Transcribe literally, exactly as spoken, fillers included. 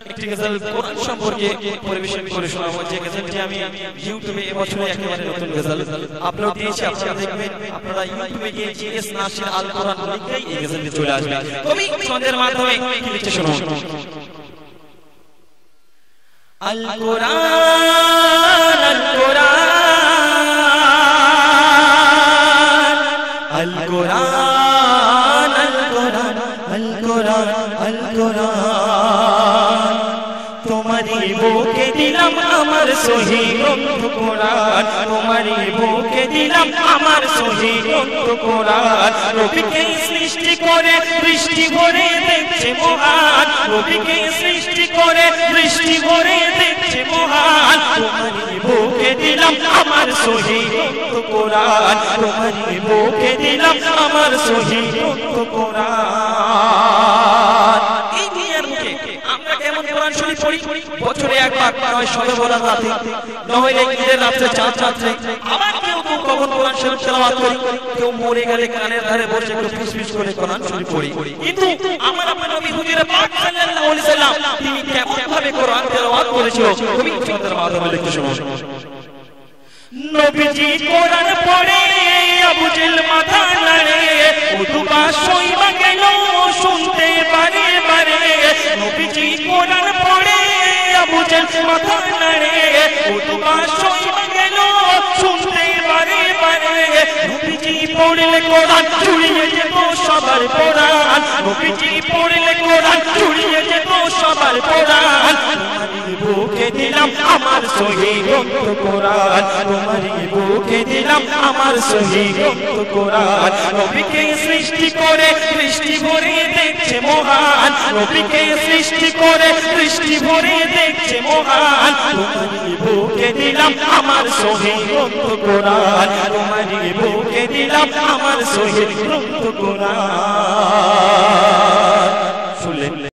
একটি গজল কোরআন সম্পর্কে পরিবেশন করে শোনাবো, যে গজলটি আমি ইউটিউবে এবছরে একেবারে নতুন গজল আপলোড দিয়েছি। আপনারা দেখবেন, আপনারা ইউটিউবে গিয়ে জিএস নাসির আল কোরআন লিখলেই এই গজলটি চলে আসবে। কবি ছন্দের মাধ্যমে কি লিখছে শুনুন। আল কোরআন আল কোরআন আল কোরআন আল কোরআন আল কোরআন আল কোরআন তোমারি বুকে দিলাম আমার সহি গ্রন্থ কোরআন, তোমারি বুকে দিলাম আমার সহি গ্রন্থ কোরআন। নবীকে সৃষ্টি করে বৃষ্টি ভরে দেখছে মহান, নবীকে সৃষ্টি করে বৃষ্টি ভরে দেখছে মহান। তোমারি বুকে দিলাম আমার সহি গ্রন্থ কোরআন, তোমারি বুকে দিলাম আমার সহি গ্রন্থ কোরআন। এই দুনিয়ার মুখে আমরা কেমন কোরআন শরীফ পড়ি? বছরে একবার, নয় শবে বরাত রাতে, নইলে ঈদের রাতে, চাঁদ রাতে। আবার কেউ কেউ কখন কোরআন শরীফ তেলাওয়াত করি, কেউ মরে গেলে কানের ধারে বসে একটু ফুসফুস করে কোরআন শরীফ পড়ি। কিন্তু আমার আপনার নবী হুজুর পাক সাল্লাল্লাহু আলাইহি সাল্লাম তিনি কেমন ভাবে কোরআন তেলাওয়াত করেছিল কবি ছন্দের মাধ্যমে লিখতে শুনুন। নবীজি কোরআন পড়ে আবু জেল মাথা নাড়ে, উদুবা শৈবা গেল শুনতে বারে বারে। নবীজি কোরআন পড়ে আবু জেল মাথা নাড়ে, উদুবা শৈবা গেল শুনতে বারে বারে। নবীজি পড়লে কোরআন চুরিয়ে যেত সবার কোরআন, নবীজি পড়লে কোরআন চুরিয়ে যেত সবার কোরআন। তোমারি বুকে দিলাম আমার সহি গ্রন্থ কোরআন, তোমারি বুকে দিলাম আমার সহি গ্রন্থ কোরআন। নবীকে সৃষ্টি করে বৃষ্টি ভরে দেখছে মহান, নবীকে সৃষ্টি করে বৃষ্টি ভরে দেখছে মহান। তোমারি বুকে দিলাম আমার সহি গ্রন্থ কোরআন, তোমারি বুকে দিলাম আমার সহি গ্রন্থ কোরআন।